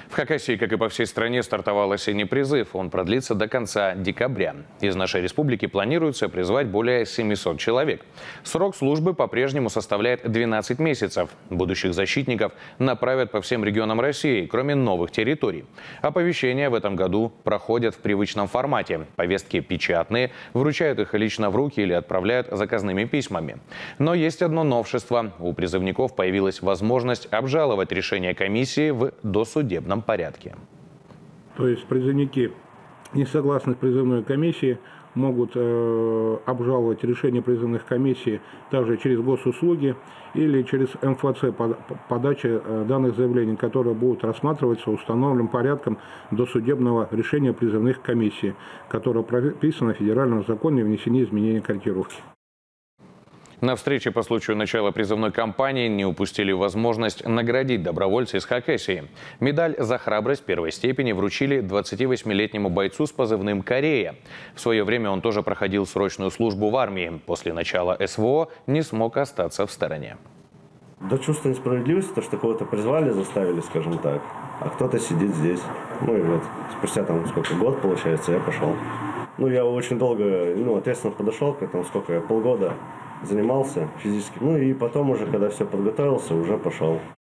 В Хакасии, как и по всей стране, стартовал осенний призыв. Он продлится до конца декабря. Из нашей республики планируется призвать более 700 человек. Срок службы по-прежнему составляет 12 месяцев. Будущих защитников направят по всем регионам России, кроме новых территорий. Оповещения в этом году проходят в привычном формате. Повестки печатные, вручают их лично в руки или отправляют заказными письмами. Но есть одно новшество. У призывников появилась возможность обжаловать решение комиссии в досудебном порядке. То есть призывники, не согласны с призывной комиссией, могут обжаловать решение призывных комиссий также через госуслуги или через МФЦ подачи данных заявлений, которые будут рассматриваться установленным порядком досудебного решения призывных комиссий, которое прописано в федеральном законе о внесении изменений и корректировки. На встрече по случаю начала призывной кампании не упустили возможность наградить добровольца из Хакасии. Медаль за храбрость первой степени вручили 28-летнему бойцу с позывным «Корея». В свое время он тоже проходил срочную службу в армии. После начала СВО не смог остаться в стороне. Да, чувство несправедливости, то, что кого-то призвали, заставили, скажем так, а кто-то сидит здесь. Ну и вот, спустя там сколько, год получается, я пошел. Ну, я очень долго, ответственно подошел к этому, сколько я, полгода занимался физически. Ну и потом уже, когда все подготовился, уже пошел.